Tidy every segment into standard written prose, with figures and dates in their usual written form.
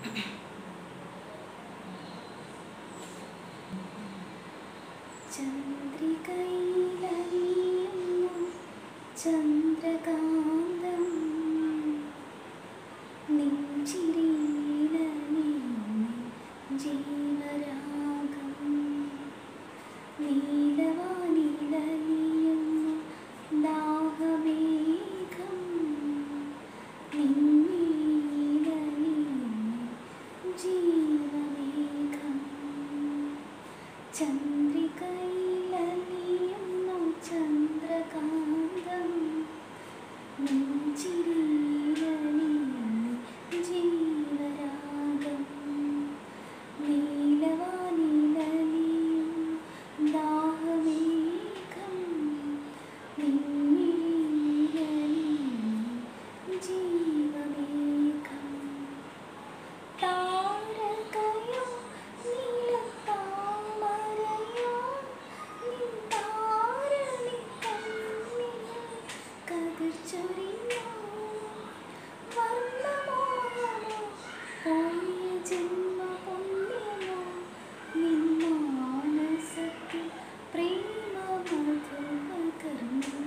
ചന്ദ്രികയിലലിയുന്നു ചന്ദ്രകാന്തം നെഞ്ചിരിയിലലിയുന്നു ജീവരാഗം നീലവാനിലലിയുന്നു ദാഹമേഘം നിന്നിലലിയുന്നു ജീവമേഘം ചന്ദ്രികയിലലിയുന്നു ചന്ദ്രകാന്തം നെഞ്ചിരിയിലലിയുന്നു ജീവരാഗം നീലവാനിലലിയുന്നു ദാഹമേഘം നിന്നിലലിയുന്നു ജീവമേഘം താരകയോ നീലത്താമരയോ നിൻതാരണി കണ്ണിൽ കതിർച്ചൊരിഞ്ഞോ വർണ്ണമോഹമോ പോയ ജന്മപുണ്യമോ നിൻ മാനസത്തിൽ പ്രേമമധുപകർന്നു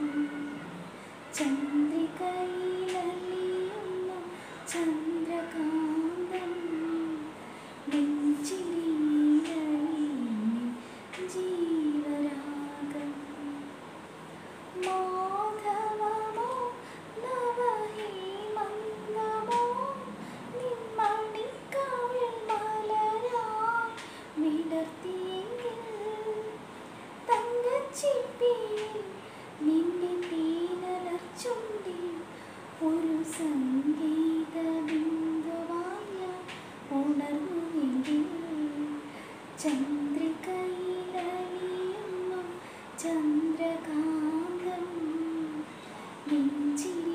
ചന്ദ്രികയിലലിയുന്നു ചന്ദ്രകാന്തം നെഞ്ചിരിയിലലിയുന്നു ജീവരാഗം മാധവമോ നവഹേമന്തമോ നിൻമണിക്കവിൾ മലരായി വിടർത്തിയെങ്കിൽ തങ്കച്ചിപ്പിയിൽ നിന്റെ തേനലർച്ചുണ്ടിൽ ഒരു സംഗീത ബിന്ദുവായ ഉണർന്നുവെങ്കിൽ ചന്ദ്രികയിലലിയുന്നു ചന്ദ്രകാന്തം നെഞ്ചിൽ